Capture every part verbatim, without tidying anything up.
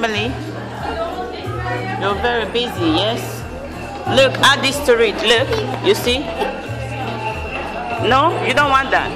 Kimberly, you're very busy, yes? Look, add this to it. Look, you see? No, you don't want that.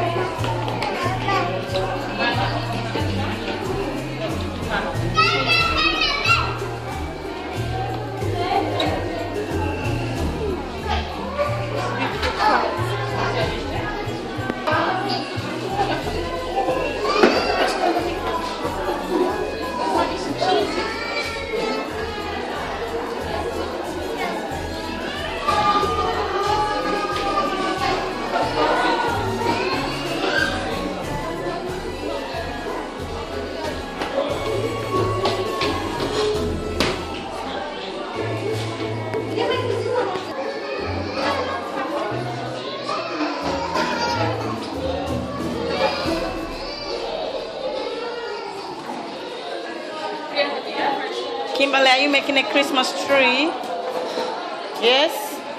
Kimberly, are you making a Christmas tree? Yes?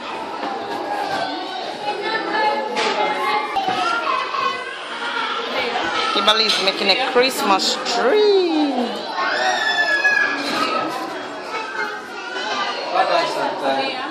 Kimberly is making a Christmas tree. Bye-bye, Santa.